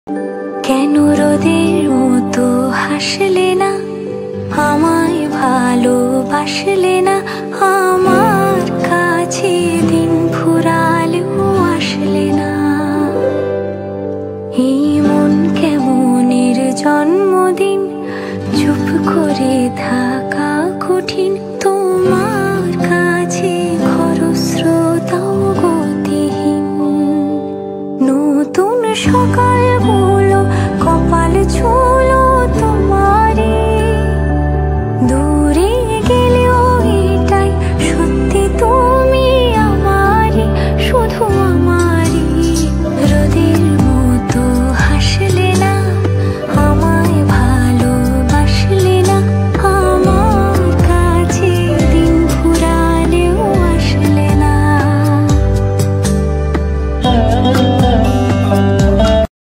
কেন রোদের মতো হাসলে না, আমায় ভালোবাসলে না, আমার কাছে দিন ফুরালেও আসলে না। এই মন কেমনের জন্মদিন, চুপ করে থাকা কঠিন, তোমার কাছে খরস্রোতাও গতিহীন। নতুন সকালগুলো কপাল ছো